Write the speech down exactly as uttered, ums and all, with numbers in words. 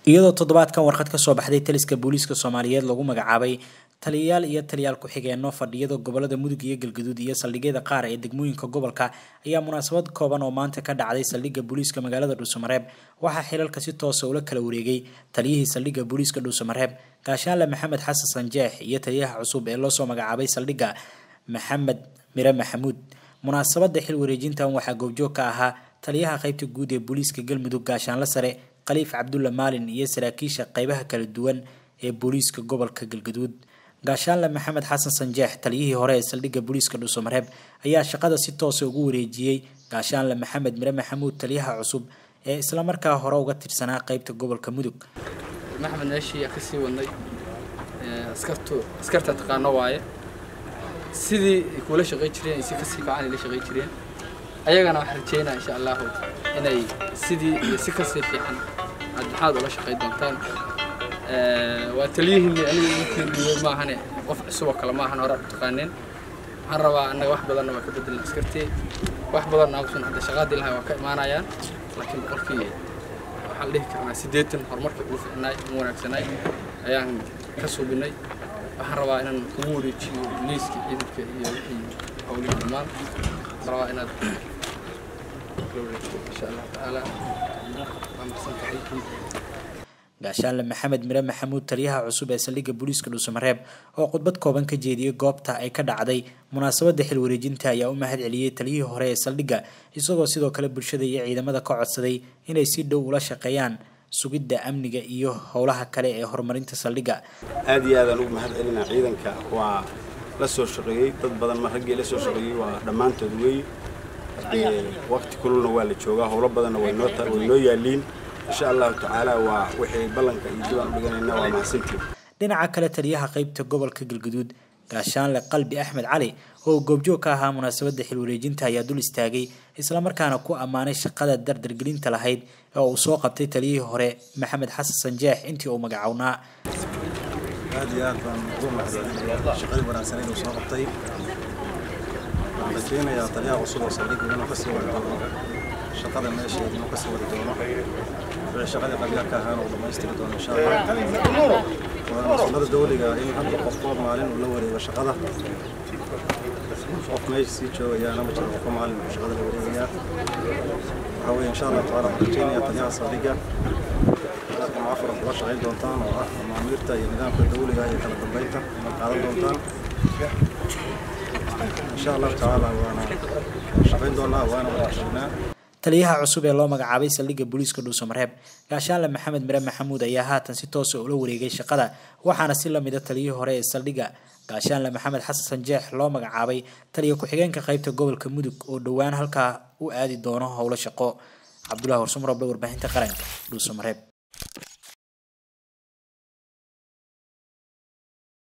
iyadoo toddobaadkan warqad ka soo baxday taliska booliiska Soomaaliyeed lagu magacaabay taliyayaal iyo taliyaal ku xigeenno fadhiyada gobolada Mudug iyo Galgaduud iyo saldhigyada qaar ee degmooyinka gobolka ayaa munaasabad kooban oo maanta ka dhacday saldhigga booliiska magaalada Dhuusamareeb waxaa xilalka si toos ah ula kala wareegay taliyihii saldhigga booliiska Dhuusamareeb Gaashaanle Maxamed Xasan Sanjeex iyo taliyaha cusub ee loo soo magacaabay saldhigga Maxamed Mire Maxamuud. munaasabada xil wareejintan waxaa goobjoog ka ahaa taliyaha qaybta guud ee booliiska Galmudug Gaashaanle Sare Khaliif Cabdulla Maalin iyo saraakiisha qaybaha kala duwan ee booliiska gobolka Galgaduud. Gaashaanle Maxamed Xasan Sanjeex taliyihii hore ee saldhigga booliiska Dhuusamareeb ayaa shaqada si toos ah ugu wareejiyay Gaashaanle Maxamed Mire Maxamuud taliyaha cusub ee isla markaa hore uga tirsanaa qaybta gobolka Mudug. Maxamed meeshii ka sii wadnay askartu askarta taqaano waaye sidii kula shaqay jireen si ka sii fiican ila shaqay jireen ayagana waxaan rajeynayaa insha Allah inay sidii si ka sii fiican aad maxaad ula shaqay doontaan ee waa taliyihii aniga ma ahane qof cusub oo kale ma ahan hore taqaaneen waxaan rabaa anaga wax badan oo ka bedel askartii wax badan oo aan hadda shaqadii lahayd waa ka imaanayaan laakiin qofkii waxaan dhihi karnaa sideetan horumarka ugu fiicnaa ugu wanaagsanaa ayaan ka suubinay waxaan rabaa inaan ugu wareejiyo liiska ciidanka iyo wixii howlaha dhammaan rabaa inaad insha Allah taala Gaashaanle Maxamed Mire Maxamuud taliyaha cusub ee saldhigga booliiska Dhuusamareeb oo khudbad kooban ka jeediyay goobta ay ka dhacday munaasabada xil wareejinta ayaa u mahad celiyay taliyihii hore ee saldhigga isagoo sidoo kale bulshada iyo ciidamada ka codsaday inay si dhow ula shaqeeyaan sugidda amniga iyo howlaha kale ee horumarinta saldhigga. aad iyo aad aan ugu mahad celinaa ciidanka waa la soo shaqeeyay dad badan ma ragii la soo shaqeeyay waa dhamaantood weey waqti kululna waa la joogaa howlo badanna way noo way noo yaaliin insha Allah taala waa wixii balanka iyo diiwaan dhiganayna waa mahadsantiin. dhinaca kale taliyaha qaybta gobolka Galgaduud Gaashaanle Qalbi Axmed Cali oo goobjoog ka ahaa munaasabada xil wareejinta ayaa dul istaagay isla markaana ku amaanay shaqada dardargelinta lahayd oo uu soo qabtay taliyihii hore Maxamed Xasan Sanjeex intii uu magacawnaa. aad iyo aad baan ugu mahadcelinayaa shaqadii wanaagsan ee uu soo qabtay. waxaan rajeynayaa taliyaha cusub oo saldhigga inuu ka sii wado shaqada meesha inuu ka sii wadi doono shaqada qabyaalka ahaan oo dhamaystiri doono insha Allah. وأنا دولي إن هذا القفطان مالين ولا وري وشغله قف ماشي سيتشو يا أنا مش قف مالين وشغله وري يا هو إن شاء الله تعالى رجيني أتنيا صديقة ما أفرح وش عيد دونتان وما ميرتا ينام في الدولي جاي كلا تبيته ما قال دونتان إن شاء الله تعالى وأنا شغال دونا وأنا وشغلنا. taliyaha cusub ee loo magacaabay saldhigga booliiska Dhuusamareeb Gaashaanle Maxamed Mire Maxamuud ayaa haatan si toos ah ula wareegay shaqada waxaana si la mid ah taliyihii hore ee saldhigga Gaashaanle Maxamed Xasan Sanjeex loo magacaabay taliye ku xigeenka qaybta gobolka Mudug oo dhawaan halka u aadi doono howlo shaqo. Cabdullaahi Warsamo Roble warbaahinta qaranka Dhuusamareeb.